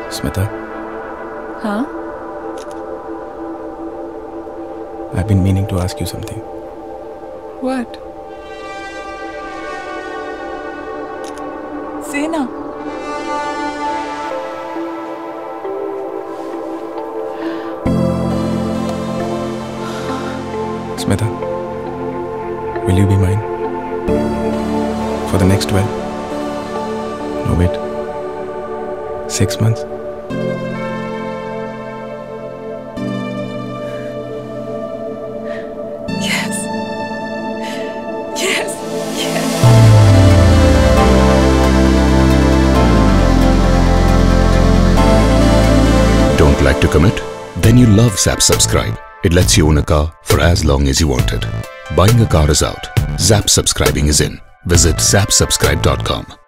Smita, Huh? I've been meaning to ask you something. What? Say now. Smita, will you be mine? For the next 12? No, wait. 6 months? Yes. Yes. Yes. Don't like to commit? Then you love Zap Subscribe. It lets you own a car for as long as you want it. Buying a car is out. Zap subscribing is in. Visit zapsubscribe.com.